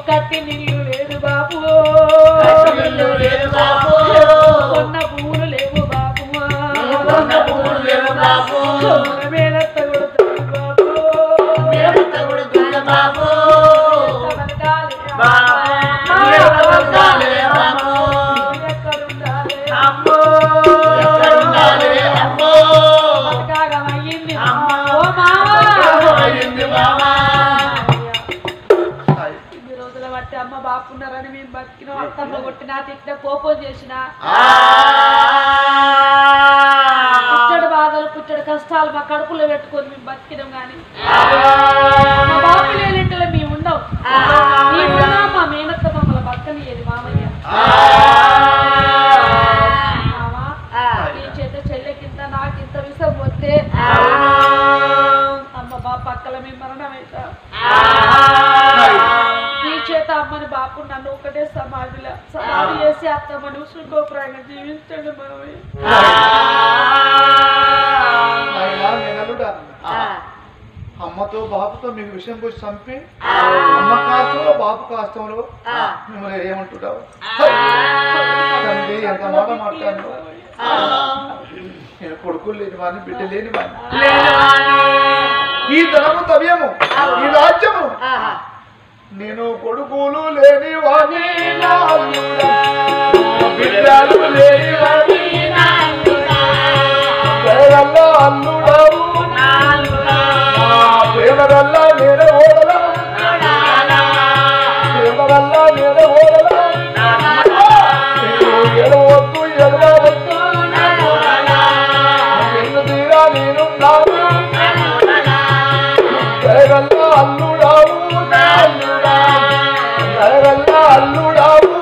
కట్టి నీళ్ళు లేదు బాబు కొన్న పువ్వులు లేవు బాబు మేనత్త కొడుతుంది బాబు అమ్మ బాపున్నారని మేము బతికిన అత్తమ్మ కొట్టినా తిట్టిన కోపం చేసిన పుచ్చడి బాధలు పుచ్చడి కష్టాలు మా కడుపులో పెట్టుకొని మేము బతికినాం కానీ మా బాపు లేనింటిలో మేము ఉన్నాం మా మేనత్త మమ్మల్ని బతకనియేది మామయ్య నీ చేత చెల్లెకింత నాకింత విషం వస్తే అమ్మ బాపు పక్కల మేము మరణం అవుతా నీ చేత అమ్మని బాపు నన్ను ఒకటే సమాధి చేసి అత్తమ్మని సుఖోప్రాయంగా జీవించండి మామయ్య అమ్మతో బాబుతో మీకు విషయం పోయి చంపి అమ్మ కాష్టంలో బాబు కాష్టంలో మిమ్మల్ని ఏమంటున్నావు తండ్రి ఎంత మాట మాట్లాడు నేను కొడుకులు లేని వాడిని బిడ్డ లేని వాడిని ఈ ధనము తవ్యము ఈ రాజ్యము నేను కొడుకులు లేని వాణి బిడ్డలు లేని వాణి అల్లుడవు ప్రేమగల్లా నేను ఓడలా ప్రేమగల్లా నేను ఓడలా ఎడవద్దు ఎడవద్దు ఎన్ను తీరా నేను ప్రేమగల్లా అల్లుడావు ప్రేమగల్లా అల్లుడావు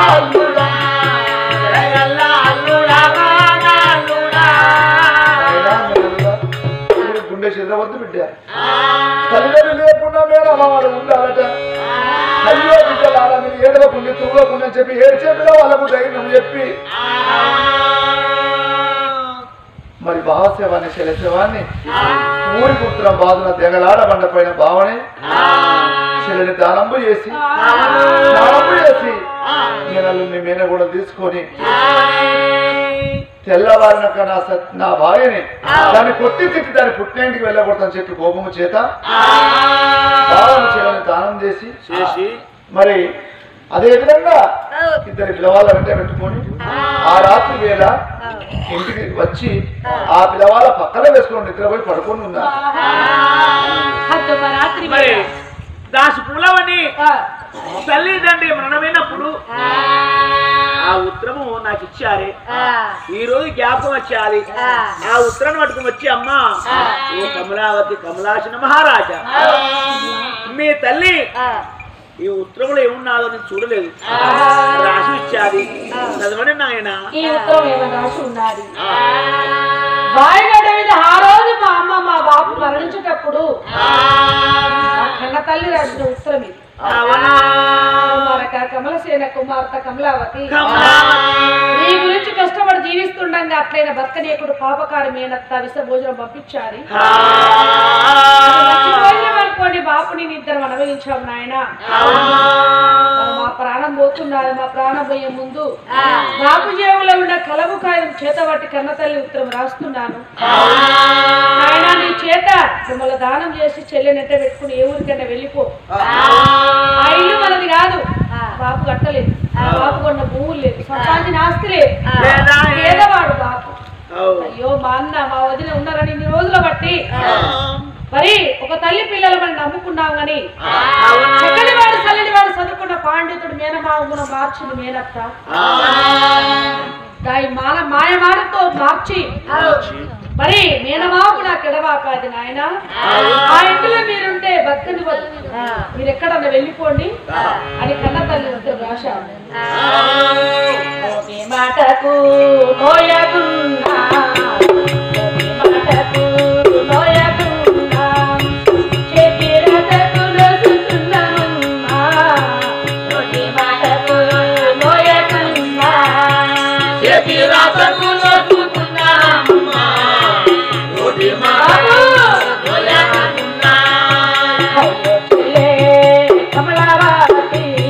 గుండె చెదవద్దు బిడ్డ తల్లిదండ్రులు లేకుండా మీరు అమ్మవారు ఉండాలట అయ్యో బిడ్డలారా మీరు ఏడవకుండా తువ్వకుండా చెప్పి ఏడ్చే పిల్ల వాళ్ళకు ధైర్యం చెప్పి మరి భావసేవాన్ని శిలశవాన్ని ఊరి పుత్రం బాధన తెగలాడ బండపైన భావని శిలని దానంబు చేసి నెలలు మీ మీద కూడా తీసుకొని తెల్లవారిన నా భార్యని దాన్ని కొట్టి తిట్టి దాన్ని పుట్టినింటికి వెళ్ళకూడదని చెప్పి కోపము చేత భావన శిలని దానం చేసి మరి అదే విధంగా ఇద్దరి పిల్లవాళ్ళ వెంట పెట్టుకొని ఆ రాత్రి వేళ ఇంటికి వచ్చి ఆ పిల్లవాళ్ళ పక్కన వేసుకొని నిద్రపోయి పడుకొని ఉన్నారు. దాసు పూలవని తల్లిదండ్రి మరణమైనప్పుడు ఆ ఉత్తరము నాకు ఇచ్చారే ఈ రోజు జ్ఞాపకం వచ్చాలి ఆ ఉత్తరాన్ని పట్టుకుని వచ్చి అమ్మ ఓ కమలావతి కమలాసన మహారాజా మీ తల్లి ఈ ఉత్తరంలో ఏమున్నాదో నేను చూడలేదు రాసి ఇచ్చాది చదవండి నాయన ఈ ఉత్తరం ఏమైనా రాసి ఉన్నది వాయిగడ మీద ఆ రోజు మా అమ్మ మా బాబు మరణించేటప్పుడు కన్న తల్లి రాసిన ఉత్తరం ఇది కమలసేన కుమార్తె కమలావతి నీ గురించి కష్టపడి జీవిస్తుండగా అట్లయిన బతకనీయకుడు పాపకారి మేనత్త విష భోజనం పంపించారు అనుకోండి బాపుని ఇద్దరు అనుభవించాము నాయన మా ప్రాణం పోతున్నది మా ప్రాణం పోయే ముందు బాపు జీవులో ఉన్న కలము కాయం చేతబట్టి కన్న తల్లి ఉత్తరం రాస్తున్నాను నాయన నీ చేత మిమ్మల్ని దానం చేసి చెల్లెనెట్ట పెట్టుకుని ఏ ఊరికైనా వెళ్ళిపో ఆ ఇల్లు మనది కాదు బాపు కట్టలేదు బాపు కొన్న భూములు లేదు సంపాదించిన ఆస్తి లేదు పేదవాడు బాపు అయ్యో మా అన్న మా వదిన ఉన్నారని ఇన్ని రోజులు బట్టి మరి ఒక తల్లి పిల్లలు మనం నమ్ముకున్నాం గాని చక్కనివాడు చల్లని చదువుకున్న పాండితుడు మేనమావ గుణం మార్చింది మేనత్త దాని మాయ మాటతో మార్చి మరి మేనమావు నాకు ఎడవాకాది నాయన ఆ ఇంటిలో మీరుంటే బతుకని మీరు ఎక్కడన్నా వెళ్ళిపోండి అని కన్న తల్లి రాశారు మాటకు కమలావతి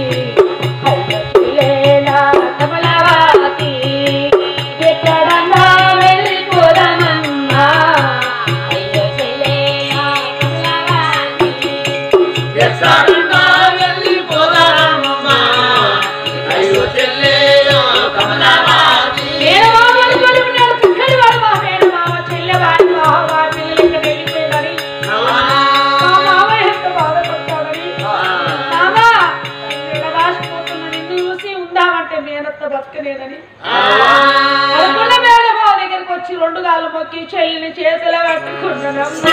లేదని అనుకున్న వేళ మా దగ్గరికి వచ్చి 2 కాళ్ళు మొక్కి చెల్లిని చేతులు పట్టుకుంటున్నామ్మా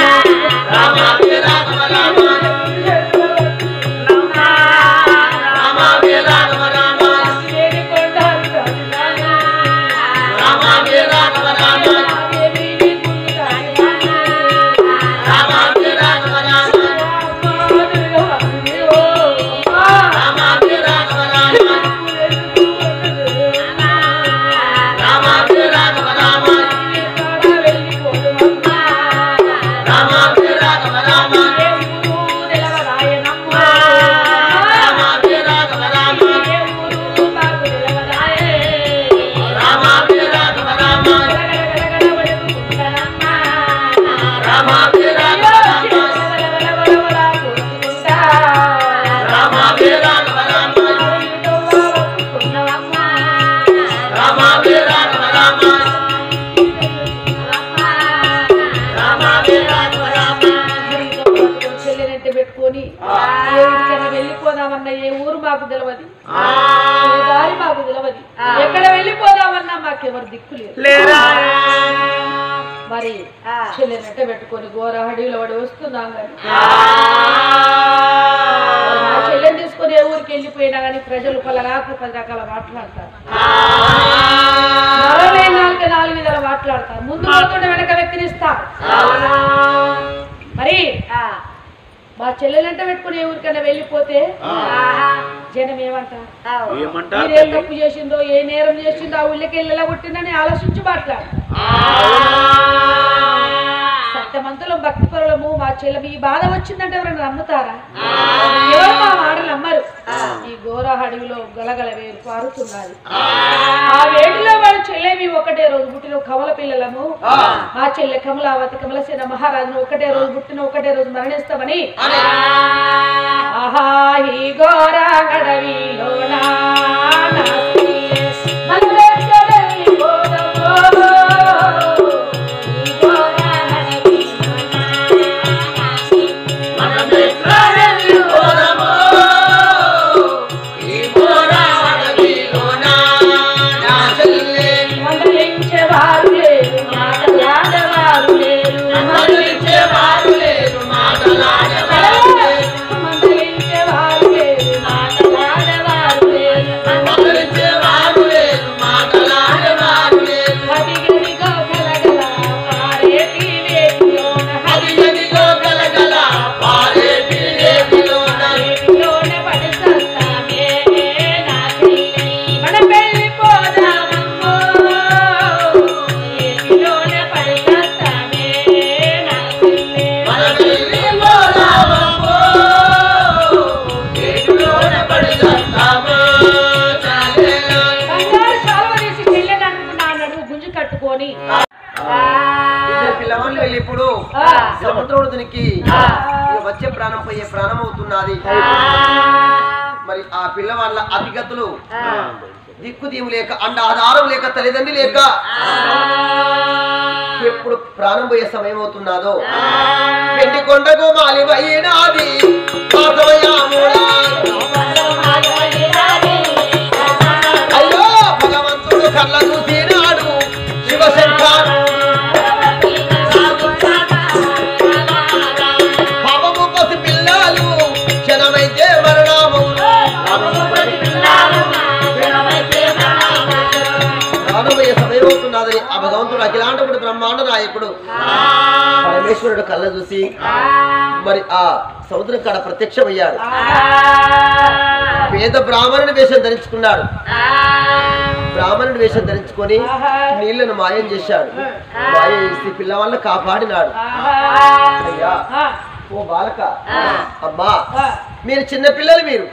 వెళ్ళిపోదామన్నా ఏ ఊరు మాకు తెలియదు దారి మాకు తెలియదు ఎక్కడ వెళ్ళిపోదామన్నా మాకెవరు దిక్కు లేదు మరి చెల్లెనట్ట పెట్టుకొని ఘోర అడవిలో పడి వస్తున్నాం కానీ నా చెల్లెని తీసుకొని ఏ ఊరికి వెళ్ళిపోయినా కానీ ప్రజలు 10 రకాల మాట్లాడతారు 4 విధాలు మాట్లాడతారు ముందు పోతుంటే వెనక వెక్కిరిస్తారు మరి మా చెల్లెలంట పెట్టుకుని ఏ ఊరికైనా వెళ్ళిపోతే జనం ఏమంటారు మీరేం తప్పు చేసిందో ఏ నేరం చేసిందో ఆ ఊళ్ళకి వెళ్ళేలా కొట్టిందని ఆలోచించి మాట్లాడతారు సత్యమంతులం భక్తి పరులము మా చెల్లె ఈ బాధ వచ్చిందంటే ఎవరైనా నమ్ముతారా ఎవరు మా మాటలు నమ్మరు ఈ ఘోర అడవిలో గలగల వేరు పారుతున్నది ఆ వేడిలో వాళ్ళ చెల్లెవి ఒకటే రోజు పుట్టిన కమల పిల్లలము మా చెల్లె కమలావతి కమలసేన మహారాజును ఒకటే రోజు పుట్టిన ఒకటే రోజు మరణిస్తామని ఆహా ఈ ఘోర అడవిలో ఇప్పుడు సముద్రుడికి వచ్చే ప్రాణం పోయే ప్రాణం అవుతున్నది మరి ఆ పిల్లవాళ్ళ అతిగతులు దిక్కుదీము లేక అండ ఆధారం లేక తల్లిదండ్రి లేక ఎప్పుడు ప్రాణం పోయే సమయం అవుతున్నదో పెండి కొండకు మాలివైనాది అయ్యో భగవంతుడు కళ్ళ చూసినాడు శివశంకరు ఆ భగవంతుడు అఖిలాండపుడు బ్రహ్మాండ నాయకుడు పరమేశ్వరుడు కళ్ళ చూసి మరి ఆ సముద్రం కాడ ప్రత్యక్షమయ్యాడు పేద బ్రాహ్మణుడి వేషం ధరించుకున్నాడు బ్రాహ్మణుడి వేషం ధరించుకొని నీళ్లను మాయం చేశాడు మాయ చేసి పిల్లవాళ్ళని కాపాడినాడు అయ్యా ఓ బాలక అమ్మా మీరు చిన్న పిల్లలు మీరు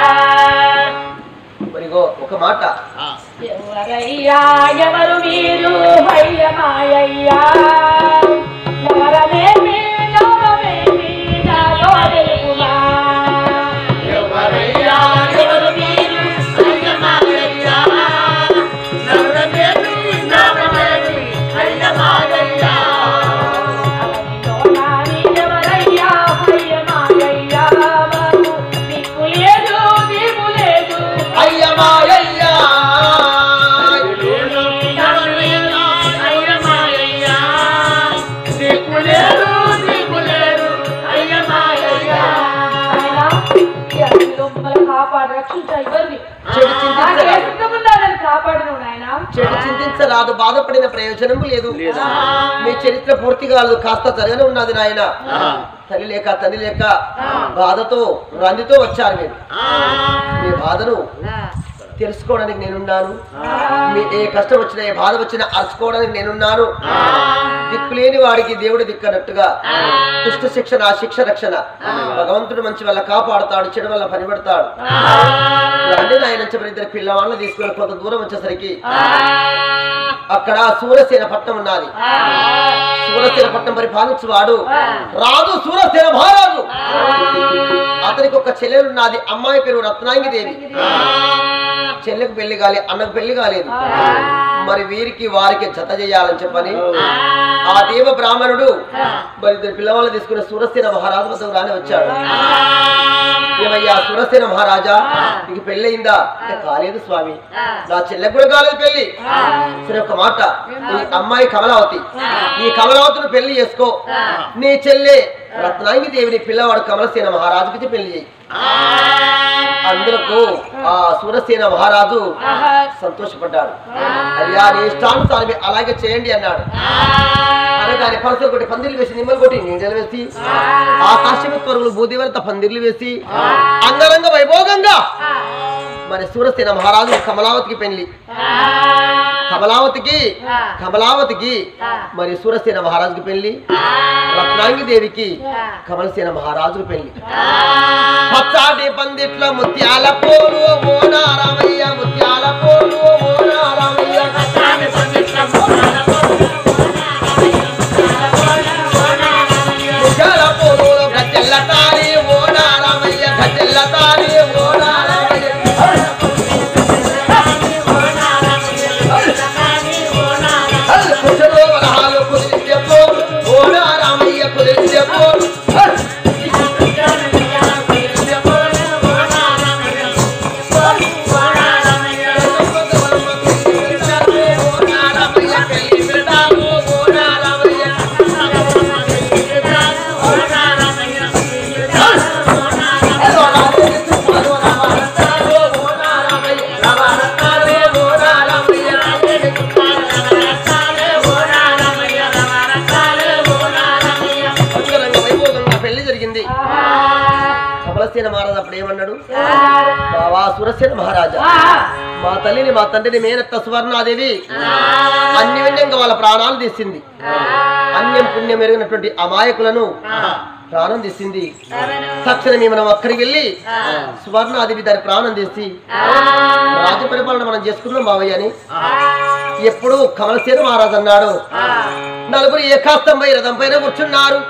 మరిగో ఒక మాట ఎవరయ్యా ఎవరు మీరు అయ్యమాయ్యా ఎవరమేమి నవమేమి నాలో తెలుగుమా ఎవరయ్యా ఎవరు మీరు అయ్యమాయ్యా ఎవరమేమి నవమేమి అయ్యమాయ్యా అలనిలోనాని ఎవరయ్యా అయ్యమాయ్యా దిక్కు లేదు దిక్కు లేదు అయ్యమాయ్యా కాపాడు రక్షించాలి ఎవరిని చెడు చింతించరాదు కాపాడు నాయన చెడు చింతించరాదు బాధపడిన ప్రయోజనము లేదు మీ చరిత్ర పూర్తి కాదు కాస్త జరగనే ఉన్నది నాయన తల్లి లేక తండ్రి లేక బాధతో రందితో వచ్చారు మీరు మీ బాధను తెలుసుకోవడానికి నేనున్నాను మీ ఏ కష్టం వచ్చినా ఏ బాధ వచ్చినా అరుచుకోవడానికి నేనున్నాను దిక్కులేని వాడికి దేవుడు దిక్కనట్టుగా దుష్ట శిక్షణ శిక్ష రక్షణ భగవంతుడు మంచి వల్ల కాపాడుతాడు చెడు వల్ల పనిపడతాడు అన్ని ఆయన ఇద్దరు పిల్లవాళ్ళని తీసుకుని కొంత దూరం వచ్చేసరికి అక్కడ సూరసేన పట్నం ఉన్నది సూరసేన పట్నం పరిపాలించువాడు రాజు సూరసేన మహారాజు అతనికి ఒక చెల్లెలున్నది అమ్మాయి పేరు రత్నాంగి దేవి చెల్లెకు పెళ్లి కాలే అన్నకు పెళ్లి కాలేదు మరి వీరికి వారికి జత చేయాలని చెప్పని ఆ దేవ బ్రాహ్మణుడు మరి ఇద్దరు పిల్లవాళ్ళు తీసుకుని సూరసేన మహారాజు వద్దకు రాని వచ్చాడు ఏమయ్యా సూరసేన మహారాజా నీకు పెళ్ళయిందా కాలేదు స్వామి నా చెల్లెకు కూడా కాలేదు పెళ్లి సరే ఒక మాట ఈ అమ్మాయి కమలావతి ఈ కమలావతిని పెళ్లి చేసుకో నీ చెల్లె రత్నాంగి దేవిని పిల్లవాడు కమలసేన మహారాజుకి పెళ్లి చేయి అందులకు ఆ సూరసేన మహారాజు సంతోషపడ్డాడు అయ్యా నీ ఇష్టానుసారమే అలాగే చేయండి అన్నాడు అనగానే పరసలు కొట్టి పందిర్లు వేసి నిమ్మలు కొట్టి నీడలు వేసి ఆకాశమిత్వరులు భూదేవత పందిర్లు వేసి అంగరంగ వైభోగంగా మరి సూరసేన మహారాజు కమలావతికి పెళ్లి కమలావతికి మరి సూరసేన మహారాజుకి పెళ్లి రత్నాంగి దేవికి కమలసేన మహారాజుకి పెళ్లి పచ్చాటి పందిట్ల ముత్యాల పోలు ఓ నారామయ్య ముత్యాల పోలు ఓ నారామయ్య ముత్యాల పోలు గజ్జెల్ల తాళి ఓ నారామయ్య గజ్జెల్ల తాళి ఓ నారామయ్య కుశలో వరహాలు కుదిరితే పోలు ఓ నారామయ్య కుదిరితే పోలు మహారాజు అప్పుడు ఏమన్నాడు బావా సూరసేన మహారాజా మా తల్లిని మా తండ్రిని మేనత్త సువర్ణాదేవి అన్యోన్యంగా వాళ్ళ ప్రాణాలు తీసింది అన్యం పుణ్యం ఎరిగినటువంటి అమాయకులను ప్రాణం తీసింది తక్షణమే మనం అక్కడికి వెళ్ళి సువర్ణాదేవి దాని ప్రాణం తీసి రాజ్య పరిపాలన మనం చేసుకున్నాం బావయ్య అని ఎప్పుడు కమలసేన మహారాజు అన్నాడు నలుగురు ఏకాస్తం పై రథం పైన కూర్చున్నారు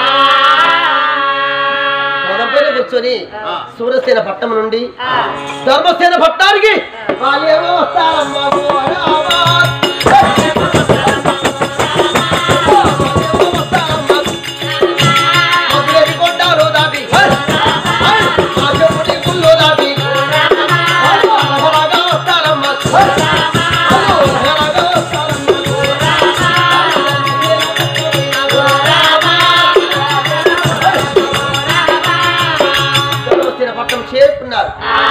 కూర్చొని సూరసేన పట్టణం నుండి ధర్మసేన పట్టణానికి చేరుకున్నారు.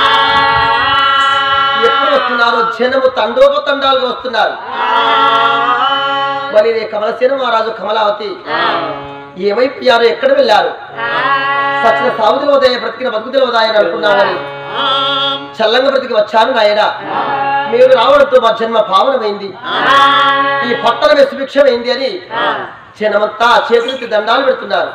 ఎప్పుడు వస్తున్నారు? జనము తండోపతండాలుగా వస్తున్నారు. మరి కమలసేన మహారాజు కమలావతి ఏమైపోయారు? ఎక్కడ వెళ్ళారు? సచిన సాగుతుల ఉదయ బ్రతికిన బతుకుతుల ఉదయం అనుకున్నామని చల్లంగా బ్రతికి వచ్చాను నాయన. మీరు రావడంతో మా జన్మ పావనమైంది, ఈ పట్టణమే సుభిక్షమైంది అని జనమంతా చేతులెత్తి దండాలు పెడుతున్నారు.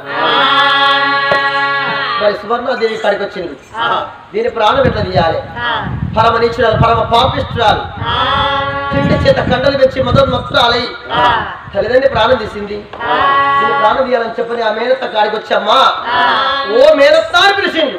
మరి సువర్ణాదేవి కాడికి వచ్చింది. దీని ప్రాణం ఎట్లా తీయాలి? పరమ నీచురాలు, పరమ పాపిష్ఠురాలు, తిండి చేత కండలు పెంచి మొత్తాలై తల్లిదండ్రి ప్రాణం తీసింది. దీని ప్రాణం తీయాలని చెప్పని ఆ మేనత్త కాడికి వచ్చామ్మా, ఓ మేనత్త అని పిలిచిండు.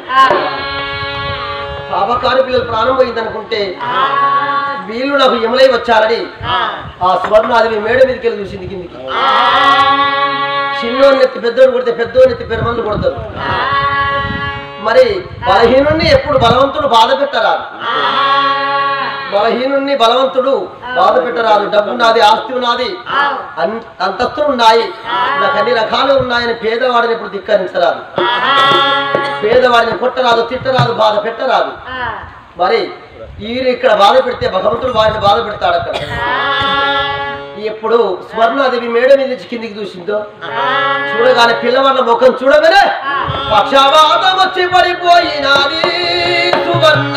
పాపకారు పిల్లలు ప్రాణం పోయిందనుకుంటే వీళ్ళు నాకు యములై వచ్చారని ఆ సువర్ణాదేవి మేడ మీదకి వెళ్ళి చూసింది కిందికి. చిన్నోని ఎత్తి పెద్దోని కొడితే పెద్దోని ఎత్తి పెరుమందులు కొడతారు. మరి బలహీనుణ్ణి ఎప్పుడు బలవంతుడు బాధ పెట్టరాదు. బలహీనుణ్ణి బలవంతుడు బాధ పెట్టరాదు. డబ్బు నాది, ఆస్తి ఉన్నది, అంతస్తులు ఉన్నాయి, నాకు అన్ని రకాలు ఉన్నాయని పేదవాడిని ఇప్పుడు ధిక్కరించరాదు. పేదవాడిని కొట్టరాదు, తిట్టరాదు, బాధ పెట్టరాదు. మరి ఈయన ఇక్కడ బాధ పెడితే భగవంతుడు వారిని బాధ పెడతాడు. అక్కడ ఎప్పుడు స్వర్ణాదేవి మేడ మీద నుంచి కిందికి చూసిందో చూడగానే పిల్లవాళ్ళ ముఖం చూడగానే పక్షవాతం వచ్చి పడిపోయినది సువర్ణ,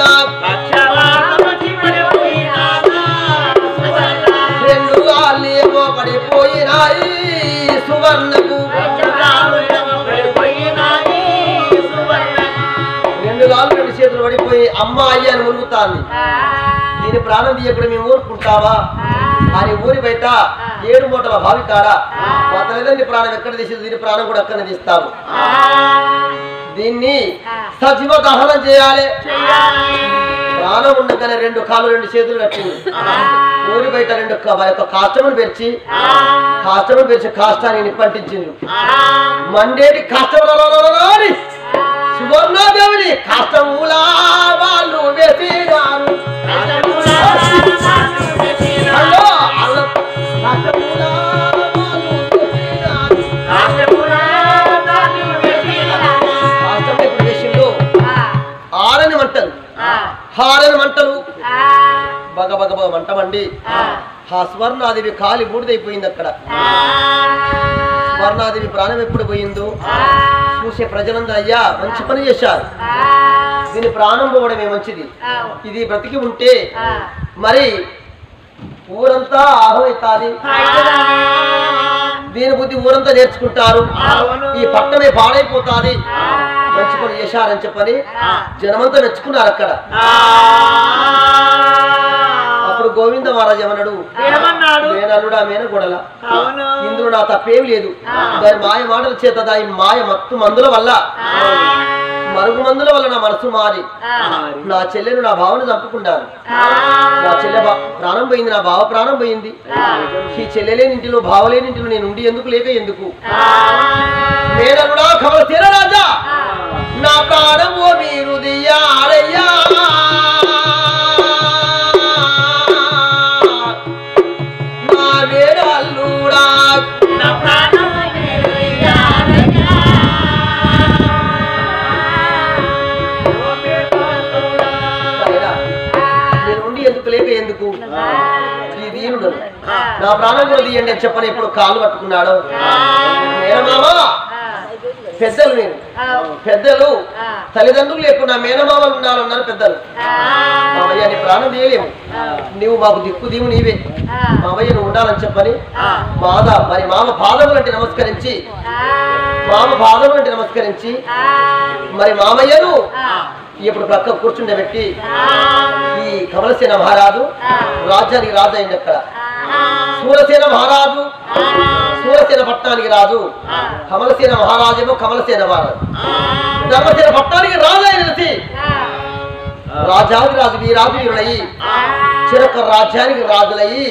రెండు గాళ్ళేమో పడిపోయినాయి సువర్ణకు, రెండు గాళ్ళు రెండు చేతులు పడిపోయి అమ్మాయి అని మురుగుతాంది. దీని ప్రాణం తీయకుండా మేము ఊరుకుంటావా అని ఊరి బయట 7 మూటల బావి కాడ మా తల్లిదండ్రి ప్రాణం ఎక్కడ తీసేది దీని ప్రాణం కూడా అక్కడ తీస్తాము. దీన్ని సజీవ దహనం చేయాలి. ప్రాణం ఉండగానే 2 కాళ్ళు 2 చేతులు కట్టింది. ఊరి బయట 2 కాష్టమును పెరిచి కాష్టాన్ని నిప్పంటించింది. మండేటి కాష్టములని సువర్ణాదేవిని కాష్టములా వాళ్ళు వేసినారు. ఆరని మంటలు, హారని మంటలు, బగ బగ బగ మంట మండి ఆ స్వర్ణాదేవి కాలి బూడిదైపోయింది. అక్కడ స్వర్ణాదేవి ప్రాణం ఎప్పుడు పోయిందో చూసే ప్రజలందరూ అయ్యా మంచి పని చేశారు, దీని ప్రాణం పోవడమే మంచిది, ఇది బ్రతికి ఉంటే మరి ఊరంతా ఆహ్వాయితాది, దీని బుద్ధి ఊరంతా నేర్చుకుంటారు, ఈ పట్టణమే పాడైపోతాది, మంచి పని చేశారని చెప్పని జనమంతా మెచ్చుకున్నారు. అక్కడ అప్పుడు గోవింద మహారాజు ఏమన్నాడు, మేనల్లుడా మేనగొడల, ఇందులో నా తప్పేం లేదు, దాని మాయ మాటల చేత దాని మాయ మత్తు మందుల వల్ల మరుగు మందుల వల్ల నా మనసు మారి నా చెల్లెను నా భావను చంపుకున్నాను. నా చెల్లె ప్రాణం పోయింది, నా భావ ప్రాణం పోయింది. ఈ చెల్లెలేనింటిలో భావలేనింటిలో నేను ఉండి ఎందుకు లేక ఎందుకు మేనల్లుడా కమల తీర రాజా నా ప్రాణము మీరు దియ్యారయ్యా, నా మేనల్లుడా నా ప్రాణము మీరు దియ్యారయ్యా, నేను ఉండి ఎందుకు లేక ఎందుకు ఈ దీనుడు నా ప్రాణం కూడా తీయండి అని చెప్పని ఇప్పుడు కాళ్ళు పట్టుకున్నాడు. మేనమామ పెద్దలు, నేను పెద్దలు తల్లిదండ్రులు లేకుండా మేనమామలు ఉన్నారన్నారు పెద్దలు. మామయ్య నీ ప్రాణం తీయలేము, నువ్వు మాకు దిక్కు దీవు నీవే, మామయ్య నువ్వు ఉండాలని చెప్పని మరి మామ పాదములు అంటే నమస్కరించి మరి మామయ్యను ఇప్పుడు పక్క కూర్చుండబెట్టి ఈ కమలసేన మహారాజు రాజ్యానికి రాజు అయింది. అక్కడ సూరసేన మహారాజు సూరసేన పట్టణానికి రాజు, కమలసేన మహారాజేమో కమలసేన మహారాజు ధర్మసేన పట్టణానికి రాజు అయినది. రాజాది రాజు వీరాజు వీరులయ్యి చిరక రాజ్యానికి రాజులయ్యి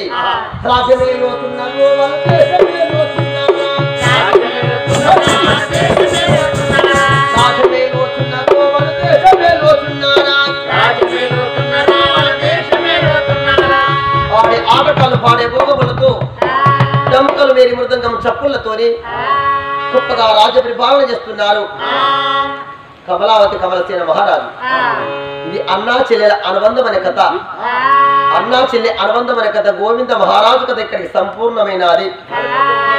ఆటకాలు పాడే భోగములతో డమ్ముకలు మేరి మృదంగం చప్పుళ్లతోని గొప్పగా రాజ్య పరిపాలన చేస్తున్నారు కమలావతి కమలసేన మహారాజు. ఇది అన్నా చెల్లెల అనుబంధం అనే కథ. అన్నా చెల్లె అనుబంధం అనే కథ గోవింద మహారాజు కథ ఇక్కడికి సంపూర్ణమైనది.